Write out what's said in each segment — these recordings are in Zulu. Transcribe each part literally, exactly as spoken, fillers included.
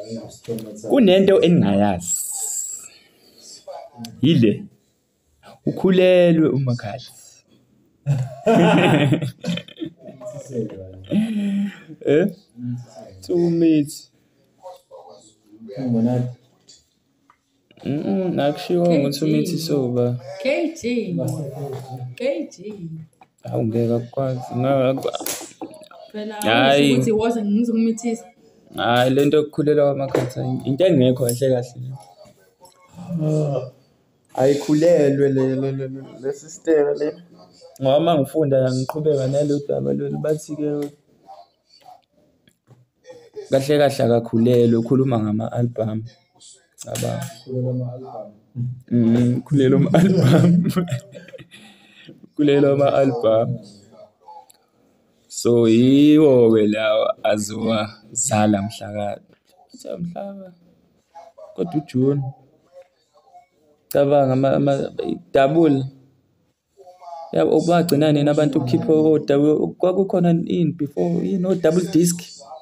Kunento engingayazi. Yile. Ukhulelwe uMakhadzi. Eh? Two meets. Mm, nakushiwo ukuthi umithi soba. K G. K G. Hawu ngeke akwazi. Ngaka. Phela hayi ukuthi waze ngizomithisa. Hayi lento yokukhulelwa kwaMakhadzi into engekho kahle kahle. Ayikhulelwe le le sister le. Ngoba mangifunda ngiqhubeka nalo daba lo bathi ke kahle kahle akakhulelwe ukhuluma ngama album. Aba khulelwa ama album. Mhm, khulelwa ama album. Khulelwa ama album. So yiwo ke lawa azowa zala mhla ka mhla kodwa uJune cabanga ama double yabo ubagcina nina abantu ukhipha o kwakukhona in before you know double disc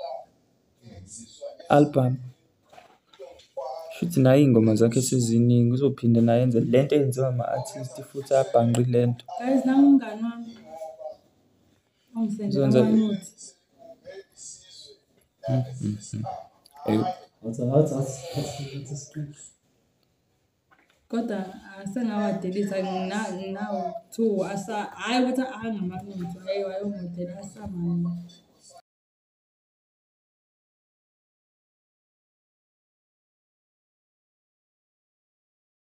album futhi nayo ingoma zakhe seziningi uzophinda naye enze lento eyenziwa ama artist futhi abhanqi lento guys nangungani wami ongizenzela amanuthi eh what's what's what's kodwa asengawadelisa ngina nginawo two asa hayi ukuthi angamanuthi ayo ayo model asamanye